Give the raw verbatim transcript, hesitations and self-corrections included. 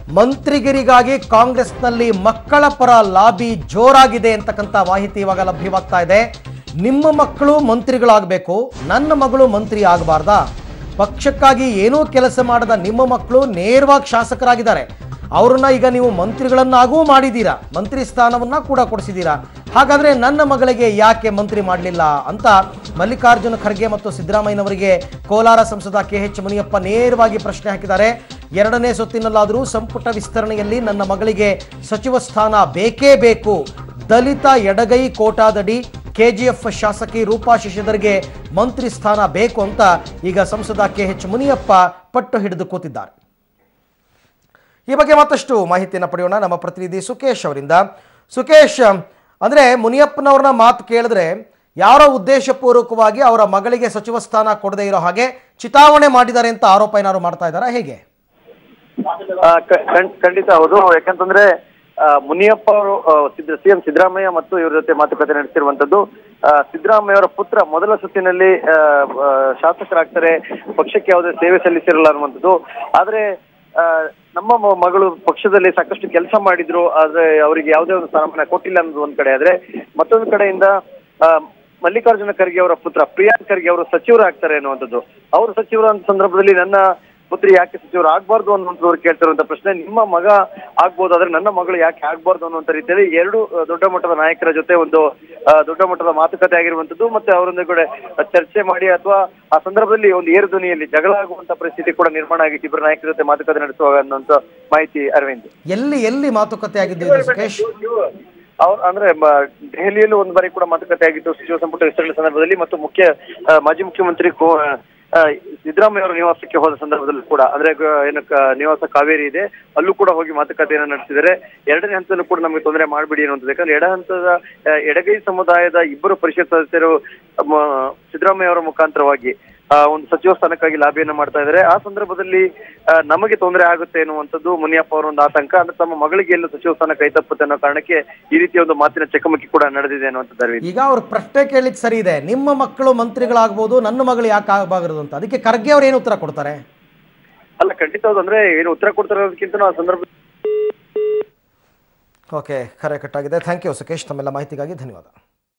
ಮಂತ್ರಿಗಿರಿಗಾಗಿ ಕಾಂಗ್ರೆಸ್ನಲ್ಲಿ ಮಕ್ಕಳ ಪರ ಲಾಬಿ ಜೋರಾಗಿದೆ ಅಂತಕ್ಕಂಥ ಮಾಹಿತಿ ಇವಾಗ ಲಭ್ಯವಾಗ್ತಾ ಇದೆ. ನಿಮ್ಮ ಮಕ್ಕಳು ಮಂತ್ರಿಗಳಾಗಬೇಕು, ನನ್ನ ಮಗಳು ಮಂತ್ರಿ ಆಗಬಾರ್ದಾ? ಪಕ್ಷಕ್ಕಾಗಿ ಏನೂ ಕೆಲಸ ಮಾಡದ ನಿಮ್ಮ ಮಕ್ಕಳು ನೇರವಾಗಿ ಶಾಸಕರಾಗಿದ್ದಾರೆ. ಅವ್ರನ್ನ ಈಗ ನೀವು ಮಂತ್ರಿಗಳನ್ನಾಗೂ ಮಾಡಿದ್ದೀರಾ, ಮಂತ್ರಿ ಸ್ಥಾನವನ್ನ ಕೂಡ ಕೊಡಿಸಿದ್ದೀರಾ. ಹಾಗಾದ್ರೆ ನನ್ನ ಮಗಳಿಗೆ ಯಾಕೆ ಮಂತ್ರಿ ಮಾಡಲಿಲ್ಲ ಅಂತ ಮಲ್ಲಿಕಾರ್ಜುನ ಖರ್ಗೆ ಮತ್ತು ಸಿದ್ದರಾಮಯ್ಯನವರಿಗೆ ಕೋಲಾರ ಸಂಸದ ಕೆ ಎಚ್ ಮುನಿಯಪ್ಪ ನೇರವಾಗಿ ಪ್ರಶ್ನೆ ಹಾಕಿದ್ದಾರೆ. ಎರಡನೇ ಸುತ್ತಿನಲ್ಲಾದರೂ ಸಂಪುಟ ವಿಸ್ತರಣೆಯಲ್ಲಿ ನನ್ನ ಮಗಳಿಗೆ ಸಚಿವ ಸ್ಥಾನ ಬೇಕೇ ಬೇಕು. ದಲಿತ ಎಡಗೈ ಕೋಟಾದಡಿ ಕೆಜಿಎಫ್ ಶಾಸಕಿ ರೂಪಾ ಶಶಿಧರ್ಗೆ ಮಂತ್ರಿ ಸ್ಥಾನ ಬೇಕು ಅಂತ ಈಗ ಸಂಸದ ಕೆ ಎಚ್ ಮುನಿಯಪ್ಪ ಪಟ್ಟು ಹಿಡಿದು ಕೂತಿದ್ದಾರೆ. ಈ ಬಗ್ಗೆ ಮತ್ತಷ್ಟು ಮಾಹಿತಿಯನ್ನು ಪಡೆಯೋಣ ನಮ್ಮ ಪ್ರತಿನಿಧಿ ಸುಕೇಶ್ ಅವರಿಂದ. ಸುಕೇಶ್, ಅಂದ್ರೆ ಮುನಿಯಪ್ಪನವ್ರನ್ನ ಮಾತು ಕೇಳಿದ್ರೆ ಯಾರೋ ಉದ್ದೇಶಪೂರ್ವಕವಾಗಿ ಅವರ ಮಗಳಿಗೆ ಸಚಿವ ಸ್ಥಾನ ಕೊಡದೇ ಇರೋ ಹಾಗೆ ಚಿತಾವಣೆ ಮಾಡಿದ್ದಾರೆ ಅಂತ ಆರೋಪ ಏನಾದ್ರು ಮಾಡ್ತಾ ಇದ್ದಾರಾ, ಹೇಗೆ? ಖಂಡಿತ ಹೌದು. ಯಾಕಂತಂದ್ರೆ ಮುನಿಯಪ್ಪ ಅವರು ಸಿಎಂ ಸಿದ್ದರಾಮಯ್ಯ ಮತ್ತು ಇವರ ಜೊತೆ ಮಾತುಕತೆ ನಡೆಸಿರುವಂತದ್ದು. ಸಿದ್ದರಾಮಯ್ಯ ಅವರ ಪುತ್ರ ಮೊದಲ ಸುತ್ತಿನಲ್ಲಿ ಶಾಸಕರಾಗ್ತಾರೆ, ಪಕ್ಷಕ್ಕೆ ಯಾವುದೇ ಸೇವೆ ಸಲ್ಲಿಸಿರಲ್ಲ ಅನ್ನುವಂಥದ್ದು. ಆದ್ರೆ ನಮ್ಮ ಮಗಳು ಪಕ್ಷದಲ್ಲಿ ಸಾಕಷ್ಟು ಕೆಲಸ ಮಾಡಿದ್ರು, ಆದ್ರೆ ಅವರಿಗೆ ಯಾವುದೇ ಒಂದು ಸ್ಥಾನಮಾನ ಕೊಟ್ಟಿಲ್ಲ ಅನ್ನೋದು ಒಂದ್ ಕಡೆ. ಆದ್ರೆ ಮತ್ತೊಂದು ಕಡೆಯಿಂದ ಮಲ್ಲಿಕಾರ್ಜುನ ಖರ್ಗೆ ಅವರ ಪುತ್ರ ಪ್ರಿಯಾಂಕ್ ಖರ್ಗೆ ಅವರು ಸಚಿವರಾಗ್ತಾರೆ ಅನ್ನುವಂಥದ್ದು. ಅವರು ಸಚಿವರ ಸಂದರ್ಭದಲ್ಲಿ ನನ್ನ ಪುತ್ರಿ ಯಾಕೆ ಸಚಿವರು ಆಗ್ಬಾರ್ದು ಅನ್ನುವಂಥವ್ರು ಕೇಳ್ತಿರುವಂತ ಪ್ರಶ್ನೆ. ನಿಮ್ಮ ಮಗ ಆಗ್ಬೋದು, ಆದ್ರೆ ನನ್ನ ಮಗಳು ಯಾಕೆ ಆಗ್ಬಾರ್ದು ಅನ್ನುವಂತ ರೀತಿಯಲ್ಲಿ ಎರಡು ದೊಡ್ಡ ಮಟ್ಟದ ನಾಯಕರ ಜೊತೆ ಒಂದು ದೊಡ್ಡ ಮಟ್ಟದ ಮಾತುಕತೆ ಆಗಿರುವಂತದ್ದು. ಮತ್ತೆ ಅವರೊಂದಿಗೆ ಕೂಡ ಚರ್ಚೆ ಮಾಡಿ ಅಥವಾ ಆ ಸಂದರ್ಭದಲ್ಲಿ ಒಂದು ಏರು ಧ್ವನಿಯಲ್ಲಿ ಜಗಳ ಆಗುವಂತ ಪರಿಸ್ಥಿತಿ ಕೂಡ ನಿರ್ಮಾಣ ಆಗಿತ್ತು ಇಬ್ಬರು ನಾಯಕರ ಜೊತೆ ಮಾತುಕತೆ ನಡೆಸುವಾಗ ಅನ್ನುವಂತ ಮಾಹಿತಿ. ಅರವಿಂದ್, ಎಲ್ಲಿ ಎಲ್ಲಿ ಮಾತುಕತೆ ಆಗಿದ್ದು ಸುಕೇಶ್? ಅವ್ರು ಅಂದ್ರೆ ದೆಹಲಿಯಲ್ಲೂ ಒಂದು ಬಾರಿ ಕೂಡ ಮಾತುಕತೆ ಆಗಿತ್ತು ಸಚಿವ ಸಂಪುಟ ವಿಸ್ತರಣೆ ಸಂದರ್ಭದಲ್ಲಿ, ಮತ್ತು ಮುಖ್ಯ ಮಾಜಿ ಮುಖ್ಯಮಂತ್ರಿ ಸಿದ್ದರಾಮಯ್ಯ ಅವರ ನಿವಾಸಕ್ಕೆ ಹೋದ ಸಂದರ್ಭದಲ್ಲಿ ಕೂಡ, ಅಂದ್ರೆ ಏನು ನಿವಾಸ ಕಾವೇರಿ ಇದೆ, ಅಲ್ಲೂ ಕೂಡ ಹೋಗಿ ಮಾತುಕತೆಯನ್ನು ನಡೆಸಿದರೆ ಎರಡನೇ ಹಂತದಲ್ಲೂ ಕೂಡ ನಮಗೆ ತೊಂದರೆ ಮಾಡಬೇಡಿ ಅನ್ನುವಂಥದ್ದು. ಯಾಕಂದ್ರೆ ಎಡ ಹಂತದ ಎಡಗೈ ಸಮುದಾಯದ ಇಬ್ಬರು ಪರಿಷತ್ ಸದಸ್ಯರು ಸಿದ್ದರಾಮಯ್ಯ ಅವರ ಮುಖಾಂತರವಾಗಿ ಒಂದು ಸಚಿವ ಸ್ಥಾನಕ್ಕಾಗಿ ಲಾಬಿಯನ್ನು ಮಾಡ್ತಾ ಇದ್ದಾರೆ. ಆ ಸಂದರ್ಭದಲ್ಲಿ ನಮಗೆ ತೊಂದರೆ ಆಗುತ್ತೆ ಎನ್ನುವಂಥದ್ದು ಮುನಿಯಪ್ಪ ಅವರ ಒಂದು ಆತಂಕ. ಅಂದ್ರೆ ತಮ್ಮ ಮಗಳಿಗೆ ಎಲ್ಲ ಸಚಿವ ಸ್ಥಾನ ಕೈ ತಪ್ಪುತ್ತೆ ಅನ್ನೋ ಕಾರಣಕ್ಕೆ ಈ ರೀತಿಯ ಒಂದು ಮಾತಿನ ಚಕಮಕಿ ಕೂಡ ನಡೆದಿದೆ ಅನ್ನುವಂಥದ್ದು. ಈಗ ಅವ್ರ ಪ್ರಶ್ನೆ ಕೇಳಿದ್ ಸರಿ ಇದೆ, ನಿಮ್ಮ ಮಕ್ಕಳು ಮಂತ್ರಿಗಳಾಗ್ಬೋದು, ನನ್ನ ಮಗಳು ಯಾಕೆ ಆಗಬಾರದು ಅಂತ. ಅದಕ್ಕೆ ಖರ್ಗೆ ಅವ್ರು ಏನು ಉತ್ತರ ಕೊಡ್ತಾರೆ? ಅಲ್ಲ, ಖಂಡಿತ ಹೌದು. ಅಂದ್ರೆ ಏನು ಉತ್ತರ ಕೊಡ್ತಾರೆ ಅನ್ನೋದಕ್ಕಿಂತ ಆ ಸಂದರ್ಭ. ಓಕೆ, ಕರೆ ಕಟ್ಟಾಗಿದೆ. ಥ್ಯಾಂಕ್ ಯು ಸುಕೇಶ್, ತಮ್ಮೆಲ್ಲ ಮಾಹಿತಿಗಾಗಿ ಧನ್ಯವಾದ.